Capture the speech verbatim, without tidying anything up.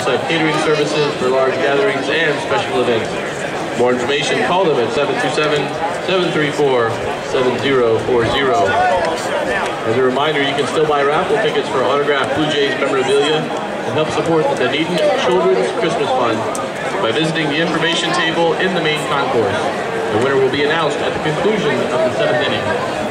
on-site catering services for large gatherings and special events. More information, call them at seven two seven, seven three four, seven zero four zero. As a reminder, you can still buy raffle tickets for autographed Blue Jays memorabilia and help support the Dunedin Children's Christmas Fund by visiting the information table in the main concourse. The winner will be announced at the conclusion of the seventh inning.